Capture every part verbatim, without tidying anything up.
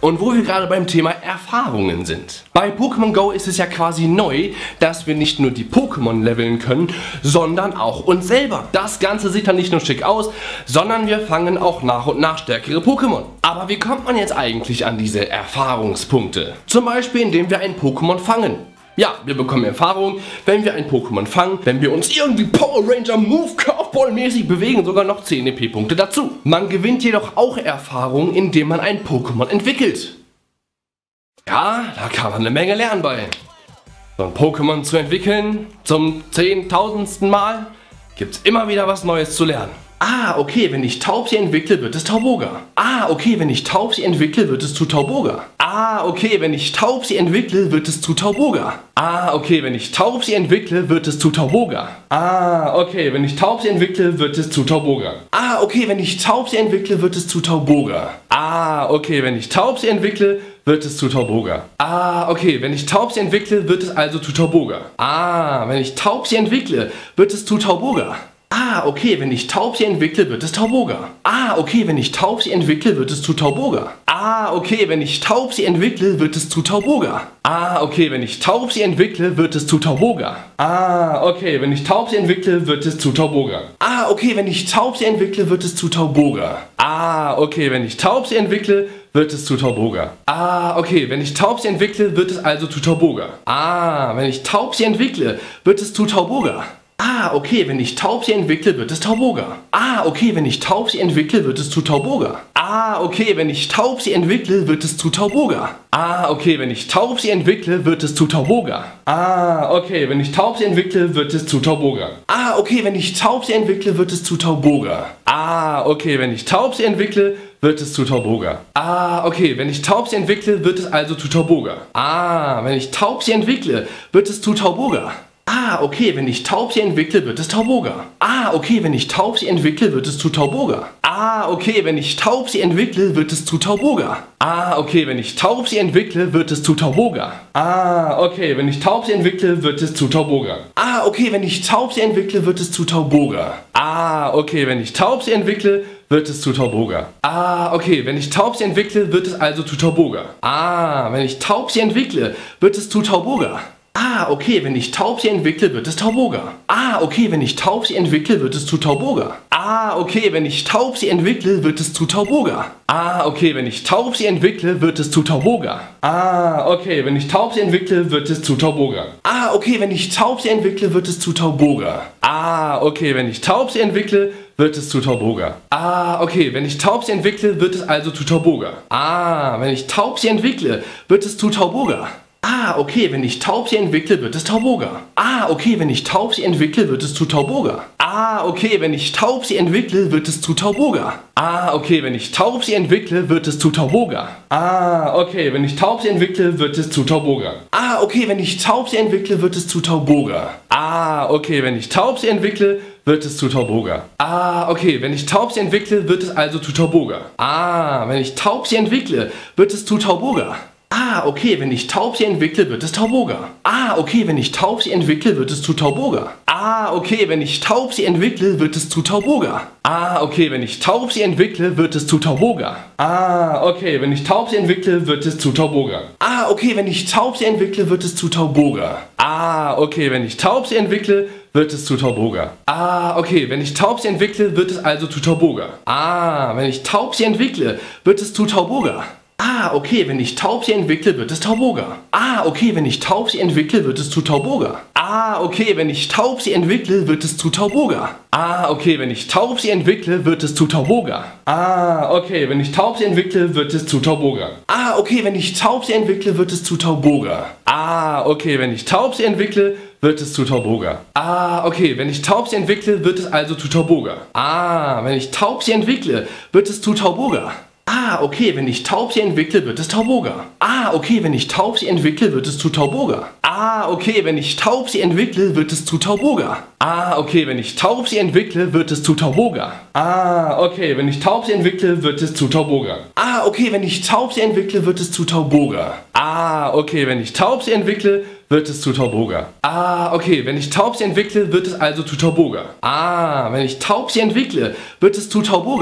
Und wo wir gerade beim Thema Erfahrungen sind. Bei Pokémon Go ist es ja quasi neu, dass wir nicht nur die Pokémon leveln können, sondern auch uns selber. Das Ganze sieht dann nicht nur schick aus, sondern wir fangen auch nach und nach stärkere Pokémon. Aber wie kommt man jetzt eigentlich an diese Erfahrungspunkte? Zum Beispiel indem wir ein Pokémon fangen. Ja, wir bekommen Erfahrung, wenn wir ein Pokémon fangen, wenn wir uns irgendwie Power Ranger Move Curveball mäßig bewegen, sogar noch zehn E P-Punkte dazu. Man gewinnt jedoch auch Erfahrung, indem man ein Pokémon entwickelt. Ja, da kann man eine Menge lernen bei. So ein Pokémon zu entwickeln, zum zehntausendsten Mal, gibt's immer wieder was Neues zu lernen. Ah, okay, wenn ich Taubsi entwickle, wird es Tauboga. Ah, okay, wenn ich Taubsi entwickle, wird es zu Tauboga. Ah, okay, wenn ich Taubsi entwickle, wird es zu Tauboga. Ah, okay, wenn ich Taubsi entwickle, wird es zu Tauboga. Ah, okay, wenn ich Taubsi entwickle, wird es zu Tauboga. Ah, okay, wenn ich Taubsi entwickle, wird es zu Tauboga. Ah, okay, wenn ich Taubsi entwickle, wird es zu Tauboga. Ah, okay, wenn ich Taubsi entwickle, wird es also zu Tauboga. Ah, wenn ich Taubsi entwickle, wird es zu Tauboga. Ah, okay, wenn ich Taubsi entwickle, wird es Tauboga. Ah, okay, wenn ich Taubsi entwickle, wird es zu Tauboga. Ah, okay, wenn ich Taubsi entwickle, wird es zu Tauboga. Ah, okay, wenn ich Taubsi entwickle, wird es zu Tauboga. Ah, okay, wenn ich Taubsi entwickle, wird es zu Tauboga. Ah, okay, wenn ich Taubsi entwickle, wird es zu Tauboga. Ah, okay, wenn ich Taubsi entwickle, wird es zu Tauboga. Ah, okay, wenn ich Taubsi entwickle, wird es also zu Tauboga. Ah, wenn ich Taubsi entwickle, wird es zu Tauboga. Ah, okay, wenn ich Taubsi entwickle, wird es Tauboga. Ah, okay, wenn ich Taubsi entwickle, wird es zu Tauboga. Ah, okay, wenn ich Taubsi entwickle, wird es zu Tauboga. Ah, okay, wenn ich Taubsi entwickle, wird es zu Tauboga. Ah, okay, wenn ich Taubsi entwickle, wird es zu Tauboga. Ah, okay, wenn ich Taubsi entwickle, wird es zu Tauboga. Ah, okay, wenn ich Taubsi entwickle, wird es zu Tauboga. Ah, okay, wenn ich Taubsi entwickle, wird es also zu Tauboga. Ah, wenn ich Taubsi entwickle, wird es zu Tauboga. Ah, okay, wenn ich Taubsi entwickle, wird es Tauboga. Ah, okay, wenn ich Taubsi entwickle, wird es zu Tauboga. Ah, okay, wenn ich Taubsi entwickle, wird es zu Tauboga. Ah, okay, wenn ich Taubsi entwickle, wird es zu Tauboga. Ah, okay, wenn ich Taubsi entwickle, wird es zu Tauboga. Ah, okay, wenn ich Taubsi entwickle, wird es zu Tauboga. Ah, okay, wenn ich Taubsi entwickle, wird es zu Tauboga. Ah, okay, wenn ich Taubsi entwickle, wird es also zu Tauboga. Ah, wenn ich Taubsi entwickle, wird es zu Tauboga. Ah, okay, wenn ich Taubsi entwickle, wird es Tauboga. Ah, okay, wenn ich Taubsi entwickle, wird es zu Tauboga. Ah, okay, wenn ich Taubsi entwickle, wird es zu Tauboga. Ah, okay, wenn ich Taubsi entwickle, wird es zu Tauboga. Ah, okay, wenn ich Taubsi entwickle, wird es zu Tauboga. Ah, okay, wenn ich Taubsi entwickle, wird es zu Tauboga. Ah, okay, wenn ich Taubsi entwickle, wird es zu Tauboga. Ah, okay, wenn ich Taubsi entwickle, wird es also zu Tauboga. Ah, wenn ich Taubsi entwickle, wird es zu Tauboga. Ah, okay, wenn ich Taubsi entwickle, wird es Tauboga. Ah, okay, wenn ich Taubsi entwickle, wird es zu Tauboga. Ah, okay, wenn ich Taubsi entwickle, wird es zu Tauboga. Ah, okay, wenn ich Taubsi entwickle, wird es zu Tauboga. Ah, okay, wenn ich Taubsi entwickle, wird es zu Tauboga. Ah, okay, wenn ich Taubsi entwickle, wird es zu Tauboga. Ah, okay, wenn ich Taubsi entwickle, wird es zu Tauboga. Ah, okay, wenn ich Taubsi entwickle, wird es also zu Tauboga. Ah, wenn ich Taubsi entwickle, wird es zu Tauboga. Ah, okay, wenn ich Taubsi entwickle, wird es Tauboga. Ah, okay, wenn ich Taubsi entwickle, wird es zu Tauboga. Ah, okay, wenn ich Taubsi entwickle, wird es zu Tauboga. Ah, okay, wenn ich Taubsi entwickle, wird es zu Tauboga. Ah, okay, wenn ich Taubsi entwickle, wird es zu Tauboga. Ah, okay, wenn ich Taubsi entwickle, wird es zu Tauboga. Ah, okay, wenn ich Taubsi entwickle, wird es zu Tauboga. Ah, okay, wenn ich Taubsi entwickle, wird es also zu Tauboga. Ah, wenn ich Taubsi entwickle, wird es zu Tauboga. Ah, okay, wenn ich Taubsi entwickle, wird es Tauboga. Ah, okay, wenn ich Taubsi entwickle, wird es zu Tauboga. Ah, okay, wenn ich Taubsi entwickle, wird es zu Tauboga. Ah, okay, wenn ich Taubsi entwickle, wird es zu Tauboga. Ah, okay, wenn ich Taubsi entwickle, wird es zu Tauboga. Ah, okay, wenn ich Taubsi entwickle, wird es zu Tauboga. Ah, okay, wenn ich Taubsi entwickle, wird es zu Tauboga. Ah, okay, wenn ich Taubsi entwickle, wird es also zu Tauboga. Ah, wenn ich Taubsi entwickle, wird es zu Tauboga. Ah, okay, wenn ich Taubsi entwickle, wird es Tauboga. Ah, okay, wenn ich Taubsi entwickle, wird es zu Tauboga. Ah, okay, wenn ich Taubsi entwickle, wird es zu Tauboga. Ah, okay, wenn ich Taubsi entwickle, wird es zu Tauboga. Ah, okay, wenn ich Taubsi entwickle, wird es zu Tauboga. Ah, okay, wenn ich Taubsi entwickle, wird es zu Tauboga. Ah, okay, wenn ich Taubsi entwickle, wird es zu Tauboga. Ah, okay, wenn ich Taubsi entwickle, wird es also zu Tauboga. Ah, wenn ich Taubsi entwickle, wird es zu Tauboga.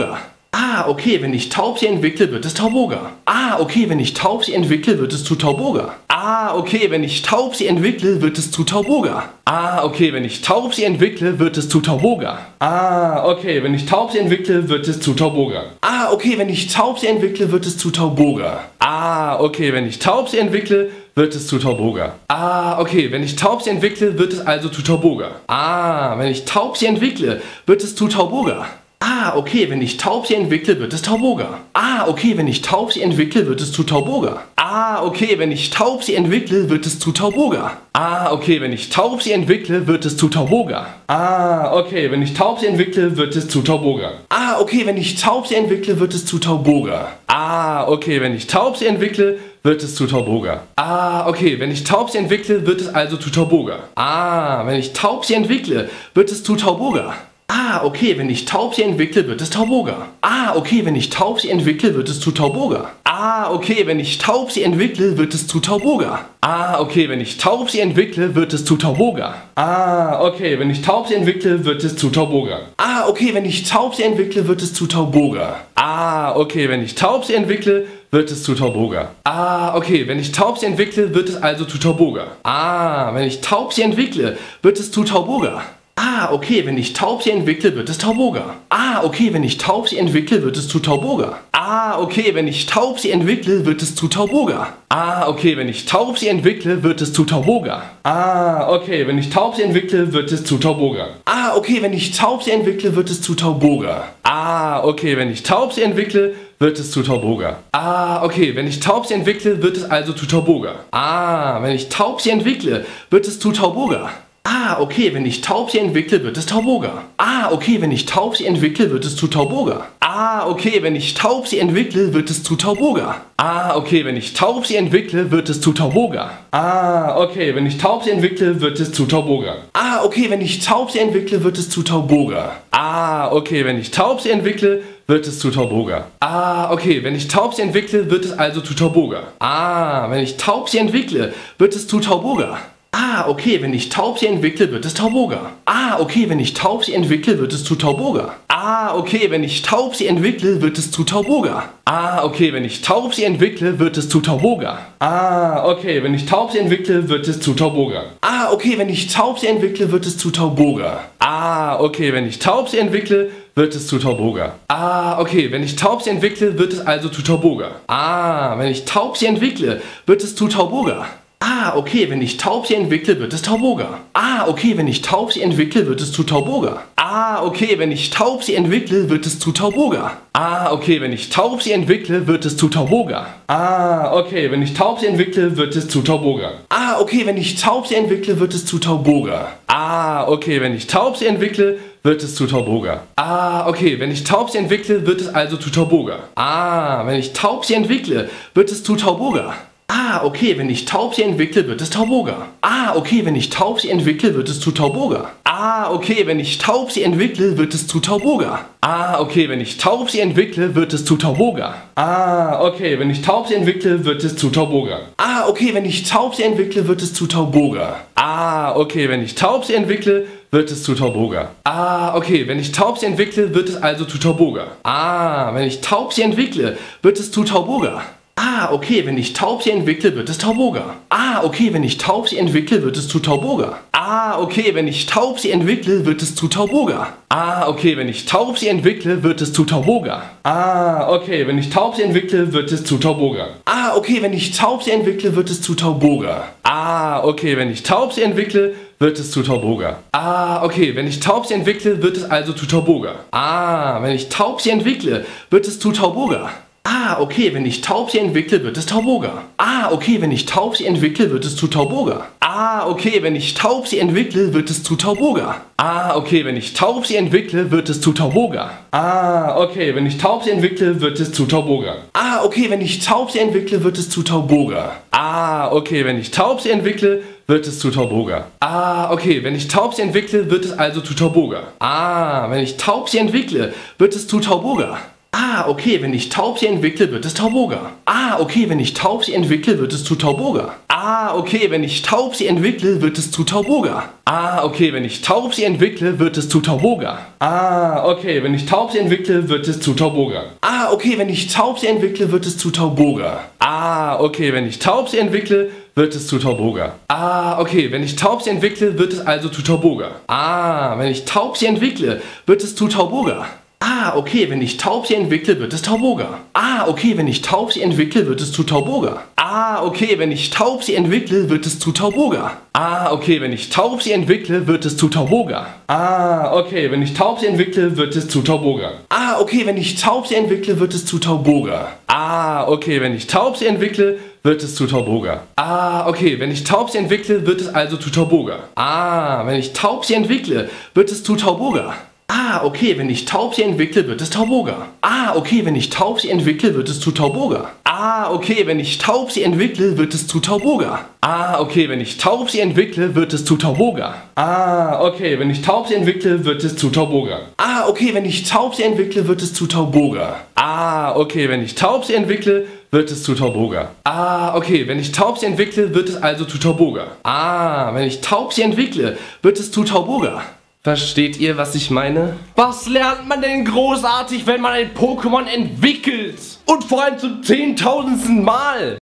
Ah, okay, wenn ich Taubsi entwickle, wird es Tauboga. Ah, okay, wenn ich Taubsi entwickle, wird es zu Tauboga. Ah, okay, wenn ich Taubsi entwickle, wird es zu Tauboga. Ah, okay, wenn ich Taubsi entwickle, wird es zu Tauboga. Ah, okay, wenn ich Taubsi entwickle, wird es zu Tauboga. Ah, okay, wenn ich Taubsi entwickle, wird es zu Tauboga. Ah, okay, wenn ich Taubsi entwickle, wird es zu Tauboga. Ah, okay, wenn ich Taubsi entwickle, wird es also zu Tauboga. Ah, wenn ich Taubsi entwickle, wird es zu Tauboga. Ah, okay, wenn ich Taubsi entwickle, wird es Tauboga. Ah, okay, wenn ich Taubsi entwickle, wird es zu Tauboga. Ah, okay, wenn ich Taubsi entwickle, wird es zu Tauboga. Ah, okay, wenn ich Taubsi entwickle, wird es zu Tauboga. Ah, okay, wenn ich Taubsi entwickle, wird es zu Tauboga. Ah, okay, wenn ich Taubsi entwickle, wird es zu Tauboga. Ah, okay, wenn ich Taubsi entwickle, wird es zu Tauboga. Ah, okay, wenn ich Taubsi entwickle, wird es also zu Tauboga. Ah, wenn ich Taubsi entwickle, wird es zu Tauboga. Ah, okay, wenn ich Taubsi entwickle, wird es Tauboga. Ah, okay, wenn ich Taubsi entwickle, wird es zu Tauboga. Ah, okay, wenn ich Taubsi entwickle, wird es zu Tauboga. Ah, okay, wenn ich Taubsi entwickle, wird es zu Tauboga. Ah, okay, wenn ich Taubsi entwickle, wird es zu Tauboga. Ah, okay, wenn ich Taubsi entwickle, wird es zu Tauboga. Ah, okay, wenn ich Taubsi entwickle, wird es zu Tauboga. Ah, okay, wenn ich Taubsi entwickle, wird es also zu Tauboga. Ah, wenn ich Taubsi entwickle, wird es zu Tauboga. Ah, okay, wenn ich Taubsi entwickle, wird es Tauboga. Ah, okay, wenn ich Taubsi entwickle, wird es zu Tauboga. Ah, okay, wenn ich Taubsi entwickle, wird es zu Tauboga. Ah, okay, wenn ich Taubsi entwickle, wird es zu Tauboga. Ah, okay, wenn ich Taubsi entwickle, wird es zu Tauboga. Ah, okay, wenn ich Taubsi entwickle, wird es zu Tauboga. Ah, okay, wenn ich Taubsi entwickle, wird es zu Tauboga. Ah, okay, wenn ich Taubsi entwickle, wird es also zu Tauboga. Ah, wenn ich Taubsi entwickle, wird es zu Tauboga. Ah, okay, wenn ich Taubsi entwickle, wird es Tauboga. Ah, okay, wenn ich Taubsi entwickle, wird es zu Tauboga. Ah, okay, wenn ich Taubsi entwickle, wird es zu Tauboga. Ah, okay, wenn ich Taubsi entwickle, wird es zu Tauboga. Ah, okay, wenn ich Taubsi entwickle, wird es zu Tauboga. Ah, okay, wenn ich Taubsi entwickle, wird es zu Tauboga. Ah, okay, wenn ich Taubsi entwickle, wird es zu Tauboga. Ah, okay, wenn ich Taubsi entwickle, wird es also zu Tauboga. Ah, wenn ich Taubsi entwickle, wird es zu Tauboga. Ah, okay, wenn ich Taubsi entwickle, wird es Tauboga. Ah, okay, wenn ich Taubsi entwickle, wird es zu Tauboga. Ah, okay, wenn ich Taubsi entwickle, wird es zu Tauboga. Ah, okay, wenn ich Taubsi entwickle, wird es zu Tauboga. Ah, okay, wenn ich Taubsi entwickle, wird es zu Tauboga. Ah, okay, wenn ich Taubsi entwickle, wird es zu Tauboga. Ah, okay, wenn ich Taubsi entwickle, wird es zu Tauboga. Ah, okay, wenn ich Taubsi entwickle, wird es also zu Tauboga. Ah, wenn ich Taubsi entwickle, wird es zu Tauboga. Ah, okay, wenn ich Taubsi entwickle, wird es Tauboga. Ah, okay, wenn ich Taubsi entwickle, wird es zu Tauboga. Ah, okay, wenn ich Taubsi entwickle, wird es zu Tauboga. Ah, okay, wenn ich Taubsi entwickle, wird es zu Tauboga. Ah, okay, wenn ich Taubsi entwickle, wird es zu Tauboga. Ah, okay, wenn ich Taubsi entwickle, wird es zu Tauboga. Ah, okay, wenn ich Taubsi entwickle, wird es zu Tauboga. Ah, okay, wenn ich Taubsi entwickle, wird es also zu Tauboga. Ah, wenn ich Taubsi entwickle, wird es zu Tauboga. Ah, okay, wenn ich Taubsi entwickle, wird es Tauboga. Ah, okay, wenn ich Taubsi entwickle, wird es zu Tauboga. Ah, okay, wenn ich Taubsi entwickle, wird es zu Tauboga. Ah, okay, wenn ich Taubsi entwickle, wird es zu Tauboga. Ah, okay, wenn ich Taubsi entwickle, wird es zu Tauboga. Ah, okay, wenn ich Taubsi entwickle, wird es zu Tauboga. Ah, okay, wenn ich Taubsi entwickle, wird es zu Tauboga. Ah, okay, wenn ich Taubsi entwickle, wird es also zu Tauboga. Ah, wenn ich Taubsi entwickle, wird es zu Tauboga. Ah, okay, wenn ich Taubsi entwickle, wird es Tauboga. Ah, okay, wenn ich Taubsi entwickle, wird es zu Tauboga. Ah, okay, wenn ich Taubsi entwickle, wird es zu Tauboga. Ah, okay, wenn ich Taubsi entwickle, wird es zu Tauboga. Ah, okay, wenn ich Taubsi entwickle, wird es zu Tauboga. Ah, okay, wenn ich Taubsi entwickle, wird es zu Tauboga. Ah, okay, wenn ich Taubsi entwickle, wird es zu Tauboga. Ah, okay, wenn ich Taubsi entwickle, wird es also zu Tauboga. Ah, wenn ich Taubsi entwickle, wird es zu Tauboga. Ah, okay, wenn ich Taubsi entwickle, wird es Tauboga. Ah, okay, wenn ich Taubsi entwickle, wird es zu Tauboga. Ah, okay, wenn ich Taubsi entwickle, wird es zu Tauboga. Ah, okay, wenn ich Taubsi entwickle, wird es zu Tauboga. Ah, okay, wenn ich Taubsi entwickle, wird es zu Tauboga. Ah, okay, wenn ich Taubsi entwickle, wird es zu Tauboga. Ah, okay, wenn ich Taubsi entwickle, wird es zu Tauboga. Ah, okay, wenn ich Taubsi entwickle, wird es also zu Tauboga. Ah, wenn ich Taubsi entwickle, wird es zu Tauboga. Ah, okay, wenn ich Taubsi entwickle, wird es Tauboga. Ah, okay, wenn ich Taubsi entwickle, wird es zu Tauboga. Ah, Ah, okay, wenn ich Taubsi entwickle, wird es zu Tauboga. Ah, okay, wenn ich Taubsi entwickle, wird es zu Tauboga. Ah, okay, wenn ich Taubsi entwickle, wird es zu Tauboga. Ah, okay, wenn ich Taubsi entwickle, wird es zu Tauboga. Ah, okay, wenn ich Taubsi entwickle, wird es zu Tauboga. Ah, okay, wenn ich Taubsi entwickle, wird es also zu Tauboga. Ah, wenn ich Taubsi entwickle, wird es zu Tauboga. Ah, okay, wenn ich Taubsi entwickle, wird es Tauboga. Ah, okay, wenn ich Taubsi entwickle, wird es zu Tauboga. Ah, okay, wenn ich Taubsi entwickle, wird es zu Tauboga. Ah, okay, wenn ich Taubsi entwickle, wird es zu Tauboga. Ah, okay, wenn ich Taubsi entwickle, wird es zu Tauboga. Ah, okay, wenn ich Taubsi entwickle, wird es zu Tauboga. Ah, okay, wenn ich Taubsi entwickle, wird es zu Tauboga. Ah, okay, wenn ich Taubsi entwickle, wird es also zu Tauboga. Ah, wenn ich Taubsi entwickle, wird es zu Tauboga. Ah, okay, wenn ich Taubsi entwickle, wird es Tauboga. Ah, okay, wenn ich Taubsi entwickle, wird es zu Tauboga. Ah, okay, wenn ich Taubsi entwickle, wird es zu Tauboga. Ah, okay, wenn ich Taubsi entwickle, wird es zu Tauboga. Ah, okay, wenn ich Taubsi entwickle, wird es zu Tauboga. Ah, okay, wenn ich Taubsi entwickle, wird es zu Tauboga. Ah, okay, wenn ich Taubsi entwickle, wird es zu Tauboga. Ah, okay, wenn ich Taubsi entwickle, wird es also zu Tauboga. Ah, wenn ich Taubsi entwickle, wird es zu Tauboga. Versteht ihr, was ich meine? Was lernt man denn großartig, wenn man ein Pokémon entwickelt? Und vor allem zum zehntausendsten Mal?